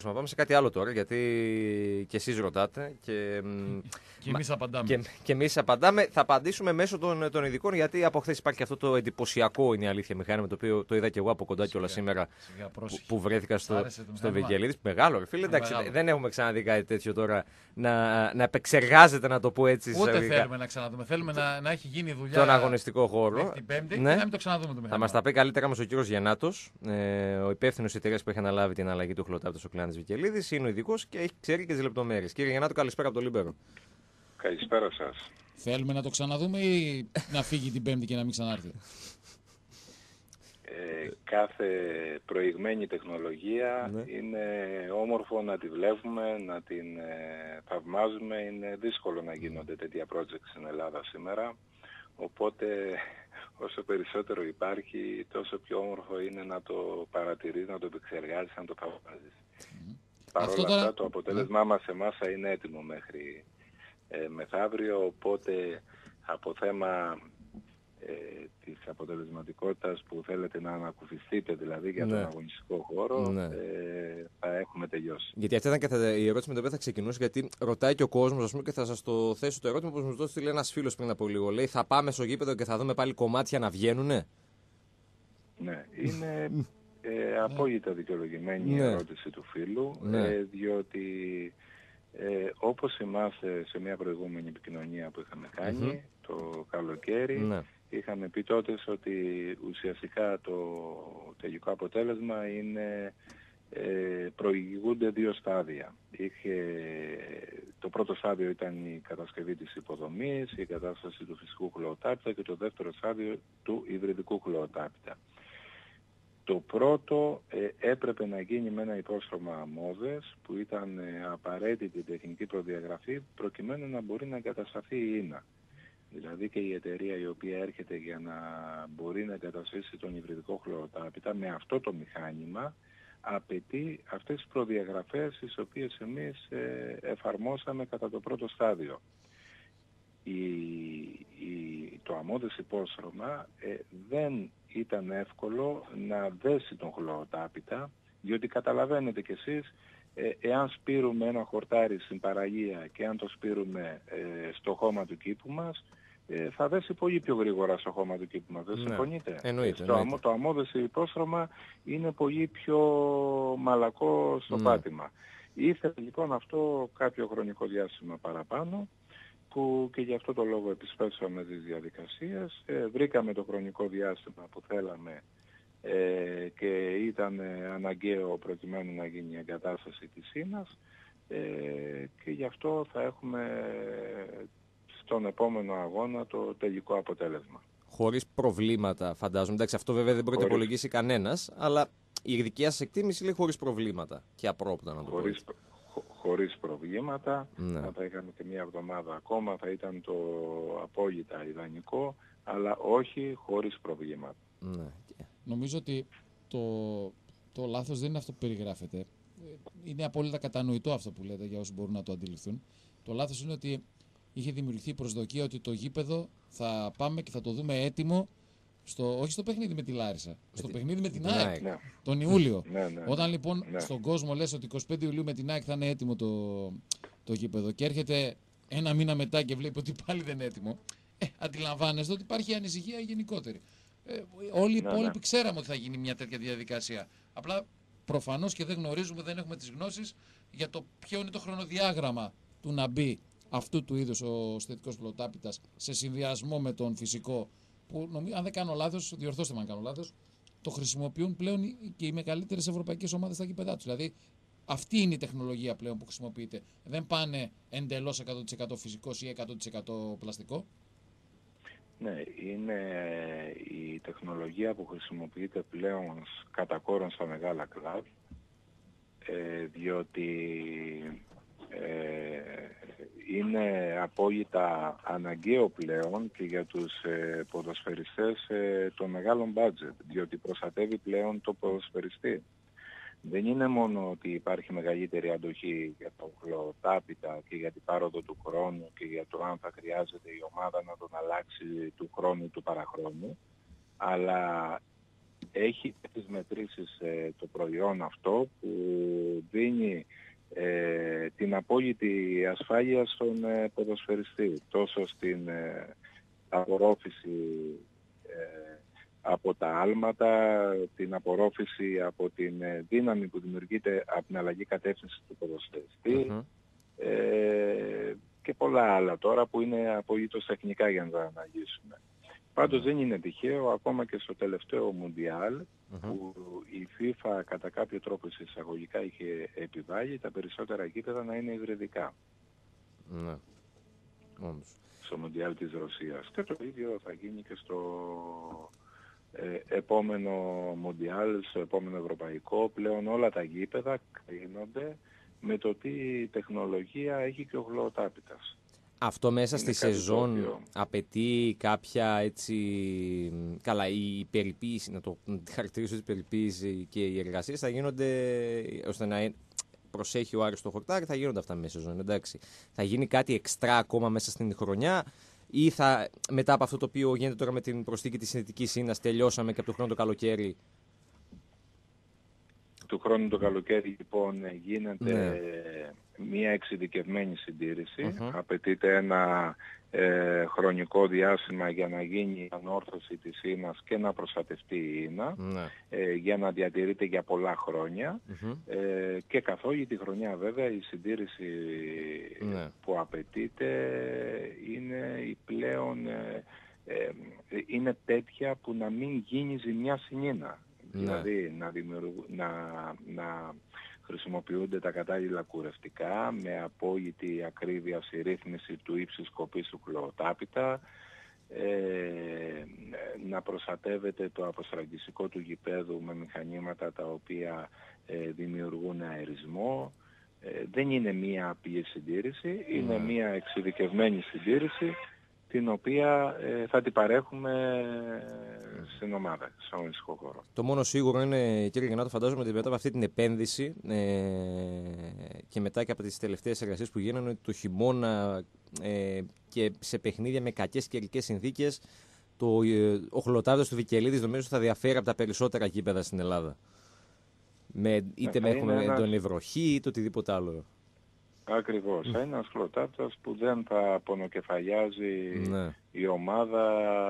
να πάμε σε κάτι άλλο τώρα, γιατί και εσείς ρωτάτε και εμείς απαντάμε. Και εμείς απαντάμε. Θα απαντήσουμε μέσω των ειδικών, γιατί από χθες υπάρχει αυτό το εντυπωσιακό, είναι η αλήθεια, μηχάνημα, το οποίο το είδα και εγώ από κοντά κιόλας σήμερα που βρέθηκα στο Βικελίδης. Μεγάλο, ρε φίλε. Εντάξει, δεν έχουμε ξαναδεί κάτι τέτοιο τώρα να επεξεργάζεται, να το πω έτσι. Ούτε θέλουμε να ξαναδούμε. Θέλουμε να έχει γίνει δουλειά τον αγωνιστικό χώρο. Την Πέμπτη και να μην το ξαναδούμε το μηχάνημα. Θα μας τα πει καλύτερα μας ο κύριος Γεννάτος, ο υπεύθυνος εταιρείας που έχει αναλάβει την αλλαγή του χλωτάπτου στο Κλάνης Βικελίδης. Είναι ο ειδικός και ξέρει και τις λεπτομέρειες. Κύριε Γεννάτο, καλησπέρα από το Λίμπερο. Καλησπέρα σας. Θέλουμε να το ξαναδούμε ή να φύγει την Πέμπτη και να μην ξανάρθει? Κάθε προηγμένη τεχνολογία είναι όμορφο να τη βλέπουμε, να την θαυμάζουμε. Είναι δύσκολο να γίνονται τέτοια project στην Ελλάδα σήμερα. Οπότε όσο περισσότερο υπάρχει, τόσο πιο όμορφο είναι να το παρατηρείς, να το επεξεργάζεις, να το θαυμάζεις. Παρ' όλα αυτά το αποτέλεσμά μας σε εμάς θα είναι έτοιμο μέχρι μεθαύριο, οπότε από θέμα της αποτελεσματικότητας που θέλετε να ανακουφιστείτε, δηλαδή για τον αγωνιστικό χώρο, θα έχουμε τελειώσει. Γιατί αυτή ήταν και η ερώτηση με την οποία θα ξεκινούσε, γιατί ρωτάει και ο κόσμος, ας πούμε, και θα σας το θέσω το ερώτημα, όπως μου το στείλε ένας φίλος πριν από λίγο. Λέει, θα πάμε στο γήπεδο και θα δούμε πάλι κομμάτια να βγαίνουνε? Ναι, είναι απόλυτα δικαιολογημένη η ερώτηση του φίλου, διότι όπως θυμάστε σε μια προηγούμενη επικοινωνία που είχαμε κάνει το καλοκαίρι, είχαμε πει τότε ότι ουσιαστικά το τελικό αποτέλεσμα είναι προηγούνται δύο στάδια. Το πρώτο στάδιο ήταν η κατασκευή της υποδομής, η κατάσταση του φυσικού χλωοτάπητα, και το δεύτερο στάδιο του υβριδικού χλωοτάπητα. Το πρώτο έπρεπε να γίνει με ένα υπόστρωμα αμμώδες, που ήταν απαραίτητη τεχνική προδιαγραφή προκειμένου να μπορεί να εγκατασταθεί η ίνα. Δηλαδή και η εταιρεία η οποία έρχεται για να μπορεί να εγκαταστήσει τον υβριδικό χλωοτάπητα με αυτό το μηχάνημα απαιτεί αυτές τις προδιαγραφές τις οποίες εμείς εφαρμόσαμε κατά το πρώτο στάδιο. Το αμμώδες υπόστρωμα δεν ήταν εύκολο να δέσει τον χλωοτάπητα, διότι καταλαβαίνετε κι εσείς, εάν σπείρουμε ένα χορτάρι στην παραλία και αν το σπείρουμε στο χώμα του κήπου μας, θα δέσει πολύ πιο γρήγορα στο χώμα του κήπου μας. Δεν συμφωνείτε? Εννοείται. Το αμμώδες υπόστρωμα είναι πολύ πιο μαλακό στο πάτημα. Ήθελε λοιπόν αυτό κάποιο χρονικό διάστημα παραπάνω, που και γι' αυτό το λόγο επισπεύσαμε τις διαδικασίες, βρήκαμε το χρονικό διάστημα που θέλαμε και ήταν αναγκαίο προκειμένου να γίνει η εγκατάσταση της ίνας, και γι' αυτό θα έχουμε στον επόμενο αγώνα το τελικό αποτέλεσμα. Χωρίς προβλήματα, φαντάζομαι. Εντάξει, αυτό βέβαια δεν μπορεί να υπολογίσει κανένας, αλλά η δική σας εκτίμηση λέει χωρίς προβλήματα και απρόπτα, να το πω. Χωρίς προβλήματα, θα είχαμε και μια εβδομάδα ακόμα, θα ήταν το απόλυτα ιδανικό, αλλά όχι χωρίς προβλήματα. Νομίζω ότι το λάθος δεν είναι αυτό που περιγράφεται. Είναι απόλυτα κατανοητό αυτό που λέτε για όσους μπορούν να το αντιληφθούν. Το λάθος είναι ότι είχε δημιουργηθεί η προσδοκία ότι το γήπεδο θα πάμε και θα το δούμε έτοιμο, όχι στο παιχνίδι με τη Λάρισα, στο παιχνίδι με την ΑΕΚ τον Ιούλιο. Όταν λοιπόν στον κόσμο λες ότι 25 Ιουλίου με την ΑΕΚ θα είναι έτοιμο το γήπεδο και έρχεται ένα μήνα μετά και βλέπει ότι πάλι δεν είναι έτοιμο, αντιλαμβάνεστε ότι υπάρχει ανησυχία γενικότερη. Όλοι οι υπόλοιποι ξέραμε ότι θα γίνει μια τέτοια διαδικασία. Απλά προφανώς και δεν γνωρίζουμε, δεν έχουμε τις γνώσεις για το ποιο είναι το χρονοδιάγραμμα του να μπει αυτού του είδους ο συνθετικός χλωοτάπητας σε συνδυασμό με τον φυσικό, που αν δεν κάνω λάθος, διορθώστε με αν κάνω λάθος, το χρησιμοποιούν πλέον και οι μεγαλύτερες ευρωπαϊκές ομάδες στα γήπεδά τους. Δηλαδή αυτή είναι η τεχνολογία πλέον που χρησιμοποιείται. Δεν πάνε εντελώς 100% φυσικός ή 100% πλαστικό. Ναι, είναι η τεχνολογία που χρησιμοποιείται πλέον κατά κόρον στα μεγάλα κλαμπ, διότι είναι απόλυτα αναγκαίο πλέον και για τους ποδοσφαιριστές των μεγάλων μπάτζετ, διότι προστατεύει πλέον το ποδοσφαιριστή. Δεν είναι μόνο ότι υπάρχει μεγαλύτερη αντοχή για το χλωοτάπητα και για την πάροδο του χρόνου και για το αν θα χρειάζεται η ομάδα να τον αλλάξει του χρόνου του παραχρόνου, αλλά έχει τις μετρήσεις το προϊόν αυτό που δίνει την απόλυτη ασφάλεια στον ποδοσφαιριστή, τόσο στην απορρόφηση από τα άλματα, την απορρόφηση από την δύναμη που δημιουργείται από την αλλαγή κατεύθυνση του ποδοσφαιριστή και πολλά άλλα τώρα που είναι απολύτως τεχνικά για να τα αναλύσουμε. Πάντως δεν είναι τυχαίο, ακόμα και στο τελευταίο Μουντιάλ που η FIFA κατά κάποιο τρόπο εισαγωγικά είχε επιβάλει τα περισσότερα γήπεδα να είναι υβριδικά. Ναι. Όντως. Στο Μουντιάλ της Ρωσίας. Και το ίδιο θα γίνει και στο επόμενο Μουντιάλ, στο επόμενο ευρωπαϊκό. Πλέον όλα τα γήπεδα κρίνονται με το τι τεχνολογία έχει και ο γλωοτάπητας. Αυτό μέσα στη σεζόν απαιτεί κάποια έτσι... Καλά, η περιποίηση, να το χαρακτηρίσω, η περιποίηση και οι εργασίες θα γίνονται ώστε να προσέχει ο Άρης το χορτάρι, θα γίνονται αυτά μέσα στη σεζόν, εντάξει. Θα γίνει κάτι εξτρά ακόμα μέσα στην χρονιά ή θα, μετά από αυτό το οποίο γίνεται τώρα με την προσθήκη της συνθετικής σύνας, τελειώσαμε και από το χρόνο το καλοκαίρι? Του χρόνου το καλοκαίρι λοιπόν γίνεται μια εξειδικευμένη συντήρηση. Απαιτείται ένα χρονικό διάστημα για να γίνει η ανόρθωση της ίνας και να προστατευτεί η ίνα για να διατηρείται για πολλά χρόνια και καθ' όλη τη χρονιά βέβαια η συντήρηση που απαιτείται είναι η πλέον είναι τέτοια που να μην γίνει ζημιά στην ίνα. Δηλαδή να χρησιμοποιούνται τα κατάλληλα κουρευτικά με απόλυτη ακρίβεια στη ρύθμιση του ύψης κοπής του χλωοτάπητα, να προστατεύεται το αποστραγγιστικό του γηπέδου με μηχανήματα τα οποία δημιουργούν αερισμό. Δεν είναι μία απλή συντήρηση, είναι μία εξειδικευμένη συντήρηση την οποία θα την παρέχουμε στην ομάδα, στον αγωνιστικό χώρο. Το μόνο σίγουρο είναι, κύριε Γεννάτο, φαντάζομαι ότι μετά από αυτή την επένδυση και μετά και από τις τελευταίες εργασίες που γίνανε, το χειμώνα και σε παιχνίδια με κακές καιρικές συνθήκες, ο χλωτάδος του Βικελίδης νομίζω θα διαφέρει από τα περισσότερα γήπεδα στην Ελλάδα. Είτε έχουμε έντονη βροχή είτε οτιδήποτε άλλο. Ακριβώς. Ένας χλωτάπτας που δεν θα πονοκεφαλιάζει η ομάδα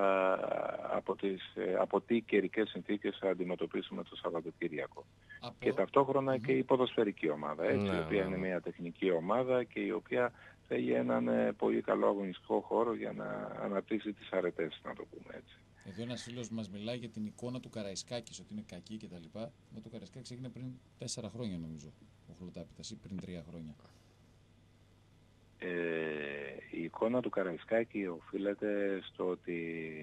από τι καιρικές συνθήκες θα αντιμετωπίσουμε το Σαββατοκύριακο. Και ταυτόχρονα και η ποδοσφαιρική ομάδα, η οποία είναι μια τεχνική ομάδα και η οποία θέλει έναν πολύ καλό αγωνιστικό χώρο για να αναπτύσσει τις αρετές, να το πούμε έτσι. Εδώ ένας φίλος μας μιλάει για την εικόνα του Καραϊσκάκης, ότι είναι κακή κτλ. Με το Καραϊσκάκης έγινε πριν 4 χρόνια νομίζω ο χλωτάπητας ή πριν 3 χρόνια. Η εικόνα του Καραϊσκάκη οφείλεται στο ότι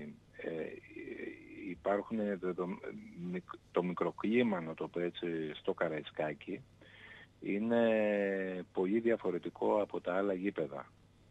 υπάρχουν το μικροκλίμα, να το πω έτσι, στο Καραϊσκάκη είναι πολύ διαφορετικό από τα άλλα γήπεδα.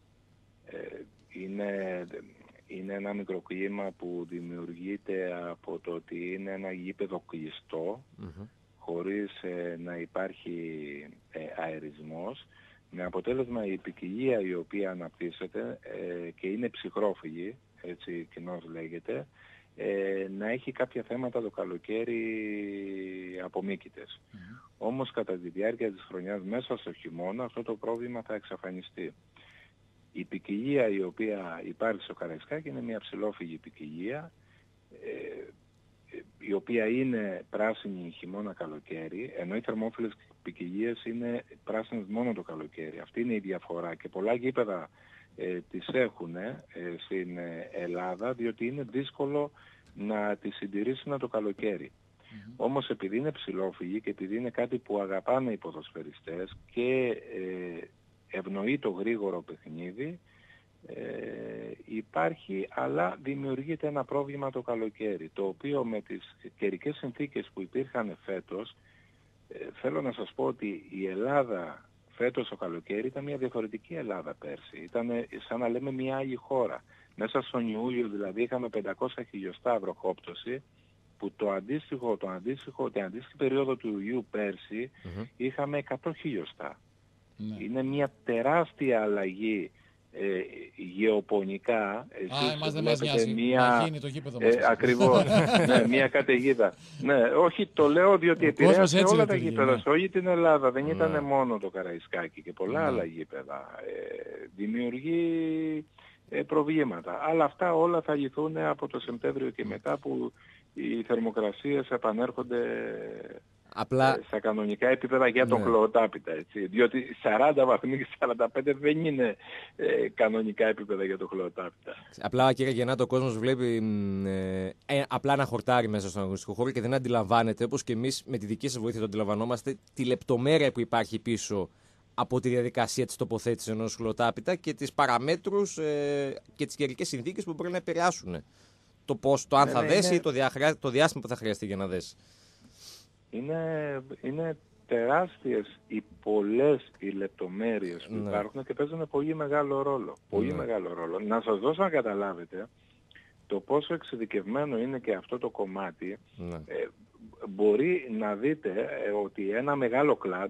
Είναι ένα μικροκλίμα που δημιουργείται από το ότι είναι ένα γήπεδο κλειστό χωρίς να υπάρχει αερισμός, με αποτέλεσμα η ποικιλία η οποία αναπτύσσεται και είναι ψυχρόφυγη, έτσι κοινώς λέγεται, να έχει κάποια θέματα το καλοκαίρι απομίκητες. Όμως κατά τη διάρκεια της χρονιάς μέσα στο χειμώνα αυτό το πρόβλημα θα εξαφανιστεί. Η ποικιλία η οποία υπάρχει στο Καραϊσκάκι είναι μια ψηλόφυγη ποικιλία, η οποία είναι πράσινη χειμώνα καλοκαίρι, ενώ οι θερμόφιλες ποικιλίες είναι πράσινες μόνο το καλοκαίρι. Αυτή είναι η διαφορά και πολλά γήπεδα τις έχουν στην Ελλάδα, διότι είναι δύσκολο να τις συντηρήσουν το καλοκαίρι. Όμως επειδή είναι ψηλόφυγοι και επειδή είναι κάτι που αγαπάνε οι ποδοσφαιριστές και ευνοεί το γρήγορο παιχνίδι, υπάρχει, αλλά δημιουργείται ένα πρόβλημα το καλοκαίρι, το οποίο με τις καιρικές συνθήκες που υπήρχαν φέτος, θέλω να σας πω ότι η Ελλάδα φέτος το καλοκαίρι ήταν μια διαφορετική Ελλάδα πέρσι. Ήταν σαν να λέμε μια άλλη χώρα. Μέσα στον Ιούλιο δηλαδή είχαμε 500 χιλιοστά βροχόπτωση, που την αντίστοιχη περίοδο του Ιουλίου πέρσι είχαμε 100 χιλιοστά. Είναι μια τεράστια αλλαγή γεωπονικά εμάς δεν μας νοιάζει, να γίνει το γήπεδο μας. Ακριβώς, ναι, μια καταιγίδα. Ναι, όχι, το λέω διότι επηρέασε όλα τα γήπεδα σε όλη την Ελλάδα. Δεν ήταν μόνο το Καραϊσκάκι και πολλά άλλα γήπεδα. Δημιουργεί προβλήματα. Αλλά αυτά όλα θα λυθούν από το Σεπτέμβριο και μετά που οι θερμοκρασίες επανέρχονται στα κανονικά επίπεδα για τον χλωοτάπητα. Έτσι. Διότι 40 βαθμοί και 45 δεν είναι κανονικά επίπεδα για τον χλωοτάπητα. Απλά, κύριε Γεννάτο, ο κόσμος βλέπει απλά ένα χορτάρι μέσα στον αγωνιστικό χώρο και δεν αντιλαμβάνεται, όπως και εμείς με τη δική σας βοήθεια το αντιλαμβανόμαστε, τη λεπτομέρεια που υπάρχει πίσω από τη διαδικασία της τοποθέτησης ενός χλωοτάπητα και τις παραμέτρους και τις καιρικές συνθήκες που μπορεί να επηρεάσουν το αν θα δέσει ή το διάστημα που θα χρειαστεί για να δέσει. Είναι τεράστιες πολλές οι λεπτομέρειες που υπάρχουν και παίζουν πολύ μεγάλο ρόλο. Πολύ μεγάλο ρόλο. Να σας δώσω να καταλάβετε το πόσο εξειδικευμένο είναι και αυτό το κομμάτι. Μπορεί να δείτε ότι ένα μεγάλο κλαμπ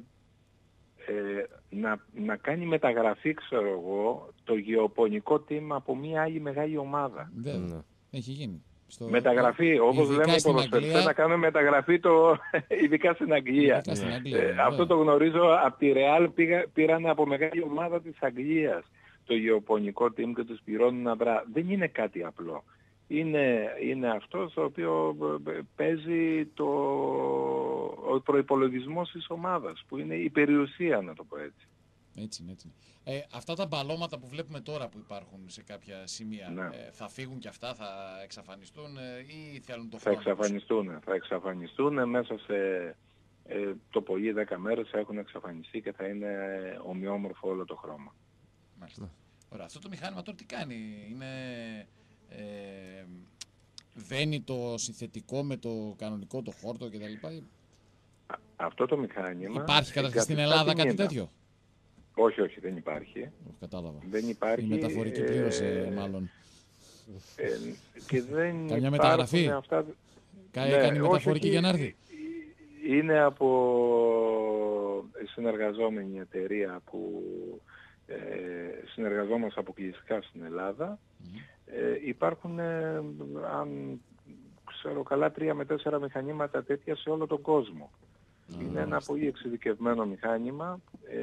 να κάνει μεταγραφή, ξέρω εγώ, το γεωπονικό team από μια άλλη μεγάλη ομάδα. Έχει γίνει. Μεταγραφή, όπως λέμε ποδοσφαιριστές, να κάνουμε μεταγραφή ειδικά στην Αγγλία. Αυτό το γνωρίζω, από τη Real πήραν από μεγάλη ομάδα της Αγγλίας το γεωπονικό team και τους πληρώνουν αμπρά. Δεν είναι κάτι απλό. Είναι αυτό το οποίο παίζει ο προϋπολογισμός της ομάδας, που είναι η περιουσία, να το πω έτσι. Έτσι. Αυτά τα μπαλώματα που βλέπουμε τώρα που υπάρχουν σε κάποια σημεία, θα φύγουν και αυτά, θα εξαφανιστούν ή θέλουν το χρόνο? Θα εξαφανιστούν μέσα σε το πολύ 10 μέρες θα έχουν εξαφανιστεί και θα είναι ομοιόμορφο όλο το χρώμα. Μάλιστα. Ωραία. Αυτό το μηχάνημα τώρα τι κάνει? Δένει το συνθετικό με το κανονικό, το χόρτο κτλ. Αυτό το μηχάνημα... Υπάρχει καταρχήν στην Ελλάδα κάτι τέτοιο? Όχι, δεν υπάρχει. Κατάλαβα. Δεν υπάρχει. Η μεταφορική πλήρωσε μάλλον. Και δεν καμιά μεταγραφή? Αυτά... Κάνει μεταφορική για να έρθει? Είναι από συνεργαζόμενη εταιρεία που συνεργαζόμαστε αποκλειστικά στην Ελλάδα. Υπάρχουν, αν ξέρω καλά, 3 με 4 μηχανήματα τέτοια σε όλο τον κόσμο. Είναι ένα πολύ εξειδικευμένο μηχάνημα,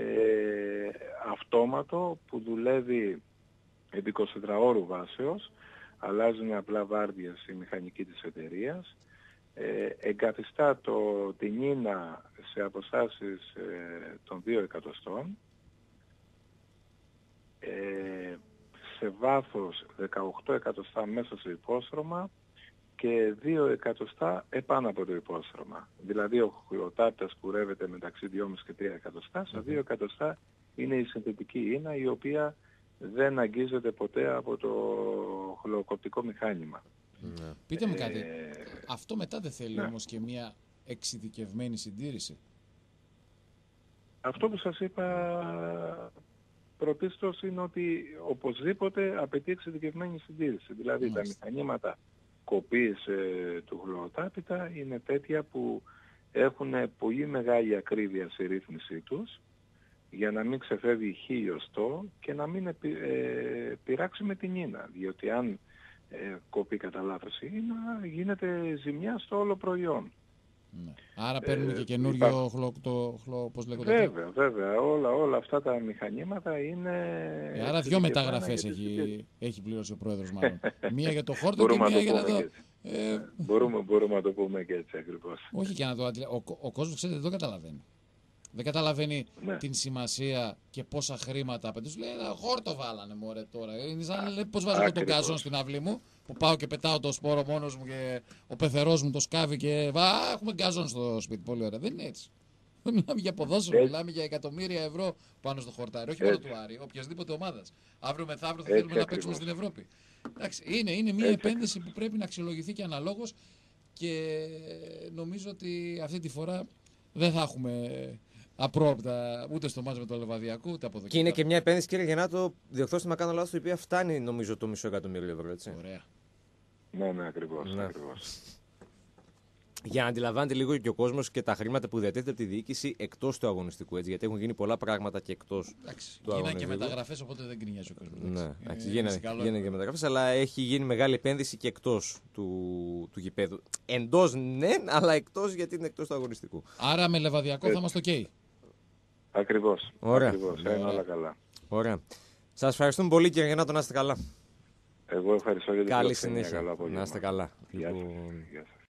αυτόματο, που δουλεύει επί 24 ώρου βάσεως, αλλάζουν απλά βάρδιες η μηχανική της εταιρείας, εγκαθιστά την ίνα σε αποστάσεις των 2 εκατοστών, σε βάθος 18 εκατοστά μέσα στο υπόστρωμα και 2 εκατοστά επάνω από το υπόστρωμα. Δηλαδή ο χλωοτάπητας κουρεύεται μεταξύ 2,5 και 3 εκατοστά. Στα 2 εκατοστά είναι η συνθετική ίνα, η οποία δεν αγγίζεται ποτέ από το χλωοκοπτικό μηχάνημα. Πείτε μου κάτι, αυτό μετά δεν θέλει όμως και μια εξειδικευμένη συντήρηση? Αυτό που σας είπα πρωτίστως είναι ότι οπωσδήποτε απαιτεί εξειδικευμένη συντήρηση. Δηλαδή τα μηχανήματα κοπής του χλωοτάπητα είναι τέτοια που έχουν πολύ μεγάλη ακρίβεια στη ρύθμιση τους, για να μην ξεφεύγει χίλιοστό και να μην πειράξει με την ίνα. Διότι αν κοπεί κατά λάθος η ίνα, γίνεται ζημιά στο όλο προϊόν. Άρα παίρνουμε και καινούριο πώς λέγονται? Βέβαια. Όλα αυτά τα μηχανήματα είναι... άρα 2 μεταγραφές έχει πληρώσει ο πρόεδρος μάλλον. Μία για το χόρτο και μία για να το... Μπορούμε να το πούμε και έτσι ακριβώς. Όχι και να το... Ο κόσμος, ξέρετε, δεν το καταλαβαίνει. Δεν καταλαβαίνει την σημασία και πόσα χρήματα απαιτούν. Λέει, χόρτο βάλανε μωρέ τώρα. Είναι σαν πώς βάζω τον γκαζόν στην αυλή μου, που πάω και πετάω το σπόρο μόνος μου και ο πεθερός μου το σκάβει και έχουμε γκαζόν στο σπίτι. Πολύ ωραία. Δεν είναι έτσι. Μιλάμε για ποδόσφαιρο, μιλάμε για εκατομμύρια ευρώ πάνω στο χορτάρι. Όχι μόνο του Άρη, οποιασδήποτε ομάδας. Αύριο μεθαύριο θα θέλουμε να παίξουμε στην Ευρώπη. Εντάξει, είναι μια επένδυση που πρέπει να αξιολογηθεί και αναλόγως και νομίζω ότι αυτή τη φορά δεν θα έχουμε απρόοπτα ούτε στο μάτς με το Λεβαδιακό ούτε από εδώ. Και είναι και μια επένδυση, κύριε Γεννάτο, διορθώστε με κάνω λάθος, η οποία φτάνει νομίζω το $500,000, έτσι. Ωραία. Ναι, ακριβώς. Για να αντιλαμβάνεται λίγο και ο κόσμος και τα χρήματα που διατίθεται από τη διοίκηση εκτός του αγωνιστικού. Έτσι, γιατί έχουν γίνει πολλά πράγματα και εκτός του αγωνιστικού. Γίνανε και μεταγραφές, οπότε δεν γκρινιάζει ο κόσμος. Ναι, γίνανε και μεταγραφές, αλλά έχει γίνει μεγάλη επένδυση και εκτός του γηπέδου. Εντός ναι, αλλά εκτός γιατί είναι εκτός του αγωνιστικού. Άρα με Λεβαδιακό θα είμαστε OK. Ακριβώς. Ωραία. Όλα καλά. Ωραία. Σας ευχαριστούμε πολύ, κύριε Γεννάτο, να είστε καλά. Εγώ ευχαριστώ για την καλή συνέχεια. Να είστε καλά. Γεια σας.